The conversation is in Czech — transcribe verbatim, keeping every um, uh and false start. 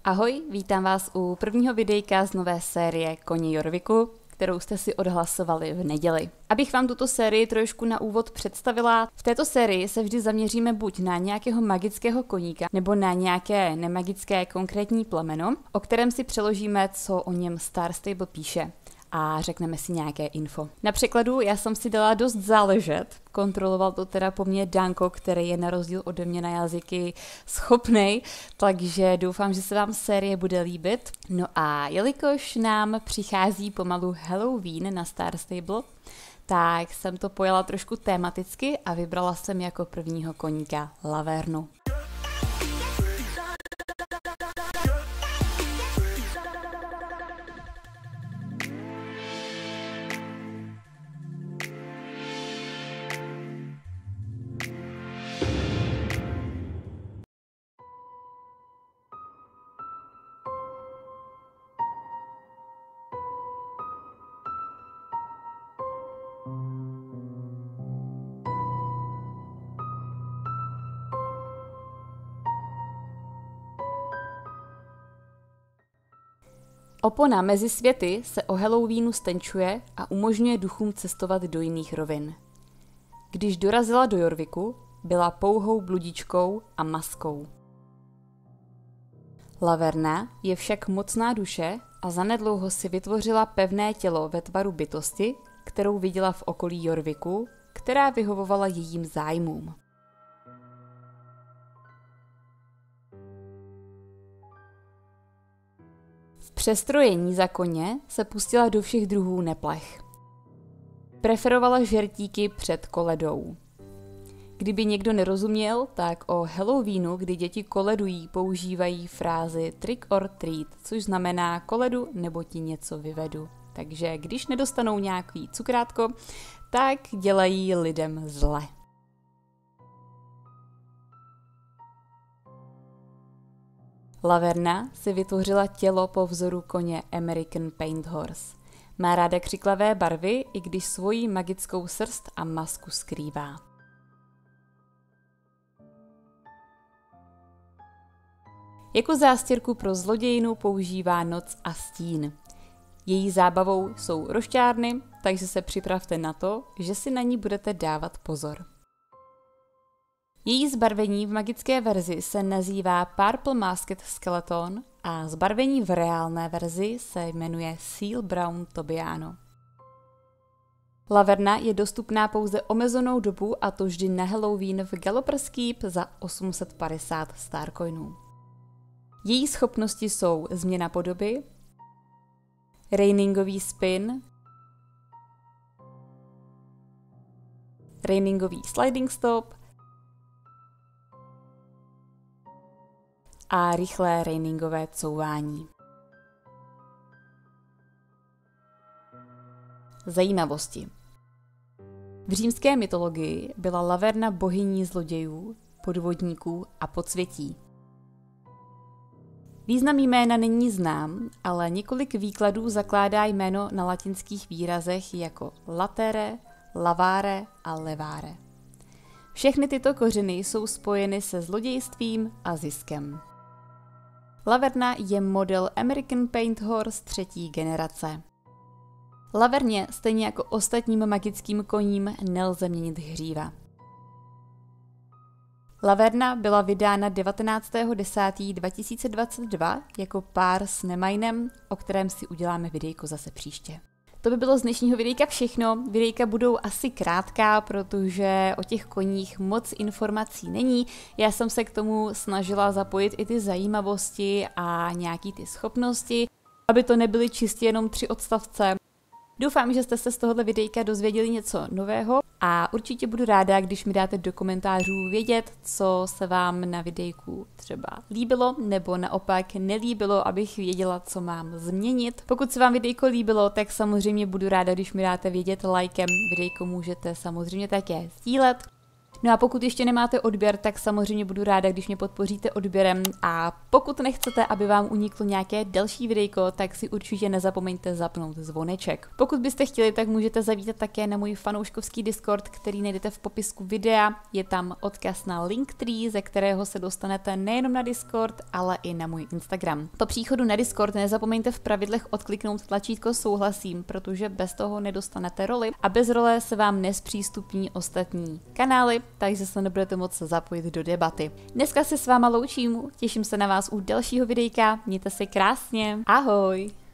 Ahoj, vítám vás u prvního videjka z nové série Koně Jorviku, kterou jste si odhlasovali v neděli. Abych vám tuto sérii trošku na úvod představila, v této sérii se vždy zaměříme buď na nějakého magického koníka, nebo na nějaké nemagické konkrétní plemeno, o kterém si přeložíme, co o něm Star Stable píše. A řekneme si nějaké info. Na překladu já jsem si dala dost záležet, kontroloval to teda po mně Danko, který je na rozdíl ode mě na jazyky schopnej, takže doufám, že se vám série bude líbit. No a jelikož nám přichází pomalu Halloween na Star Stable, tak jsem to pojala trošku tematicky a vybrala jsem jako prvního koníka Lavernu. Opona mezi světy se o Halloweenu stenčuje a umožňuje duchům cestovat do jiných rovin. Když dorazila do Jorviku, byla pouhou bludičkou a maskou. Laverna je však mocná duše a zanedlouho si vytvořila pevné tělo ve tvaru bytosti, kterou viděla v okolí Jorviku, která vyhovovala jejím zájmům. V přestrojení za koně se pustila do všech druhů neplech. Preferovala žertíky před koledou. Kdyby někdo nerozuměl, tak o Halloweenu, kdy děti koledují, používají frázi trick or treat, což znamená koledu nebo ti něco vyvedu. Takže když nedostanou nějaký cukrátko, tak dělají lidem zle. Laverna si vytvořila tělo po vzoru koně American Paint Horse. Má ráda křiklavé barvy, i když svoji magickou srst a masku skrývá. Jako zástěrku pro zlodějinu používá noc a stín. Její zábavou jsou rošťárny, takže se připravte na to, že si na ní budete dávat pozor. Její zbarvení v magické verzi se nazývá Purple Masked Skeleton a zbarvení v reálné verzi se jmenuje Seal Brown Tobiano. Laverna je dostupná pouze omezenou dobu a to vždy na Halloween v Gallopers Keep za osm set padesát starcoinů. Její schopnosti jsou změna podoby, rainingový spin, rainingový sliding stop a rychlé rainingové couvání. Zajímavosti. V římské mytologii byla Laverna bohyní zlodějů, podvodníků a podsvětí. Význam jména není znám, ale několik výkladů zakládá jméno na latinských výrazech jako latere, lavare a levare. Všechny tyto kořeny jsou spojeny se zlodějstvím a ziskem. Laverna je model American Paint Horse třetí generace. Laverně, stejně jako ostatním magickým koním, nelze měnit hříva. Laverna byla vydána devatenáctého desátého dva tisíce dvacet dva jako pár s Nemajnem, o kterém si uděláme videjko zase příště. To by bylo z dnešního videjka všechno. Videjka budou asi krátká, protože o těch koních moc informací není. Já jsem se k tomu snažila zapojit i ty zajímavosti a nějaký ty schopnosti, aby to nebyly čistě jenom tři odstavce. Doufám, že jste se z tohoto videjka dozvěděli něco nového a určitě budu ráda, když mi dáte do komentářů vědět, co se vám na videjku třeba líbilo nebo naopak nelíbilo, abych věděla, co mám změnit. Pokud se vám videjko líbilo, tak samozřejmě budu ráda, když mi dáte vědět lajkem. Videjko můžete samozřejmě také sdílet. No a pokud ještě nemáte odběr, tak samozřejmě budu ráda, když mě podpoříte odběrem, a pokud nechcete, aby vám uniklo nějaké další videjko, tak si určitě nezapomeňte zapnout zvoneček. Pokud byste chtěli, tak můžete zavítat také na můj fanouškovský Discord, který najdete v popisku videa. Je tam odkaz na Linktree, ze kterého se dostanete nejenom na Discord, ale i na můj Instagram. Po příchodu na Discord nezapomeňte v pravidlech odkliknout tlačítko souhlasím, protože bez toho nedostanete roli a bez role se vám nespřístupní ostatní kanály, takže se nebudete moct zapojit do debaty. Dneska se s váma loučím, těším se na vás u dalšího videjka, mějte se krásně, ahoj!